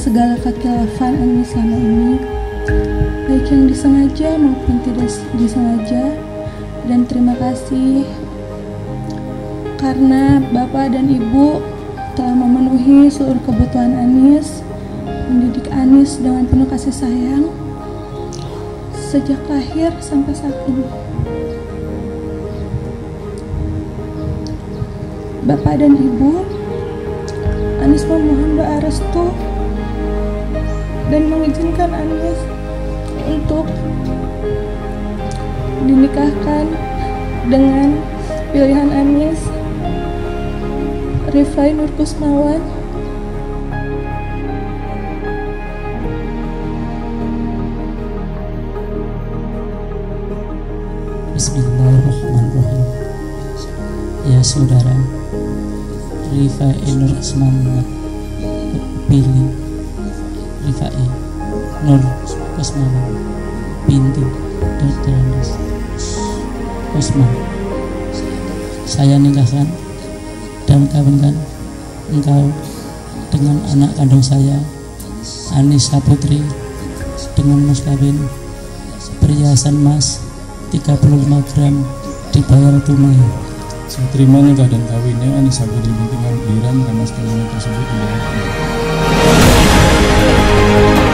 segala kekhilafan Ani selama ini, baik yang disengaja maupun tidak disengaja. Dan terima kasih karena Bapak dan Ibu telah memenuhi seluruh kebutuhan Anis, mendidik Anis dengan penuh kasih sayang sejak lahir sampai saat ini. Bapak dan Ibu, Anis memohon doa restu dan mengizinkan Anis untuk dinikahkan dengan pilihan Anis, Rifai Nur Kusmawan. Bismillahirrahmanirrahim. Ya saudara, Rifai Nur Kusmawan pilih Rifai Nur Kusmawan binti Dr. Andes Kusman. Saya nikahkan dan kawinkan engkau dengan anak kandung saya, Anissa Putri, dengan mas kawin perhiasan emas 35 gram dibayar tunai. Saya terima nikah dan kawinnya Anissa Putri binti Ngabdiran dan mas kawinnya tersebut dibayar tunai.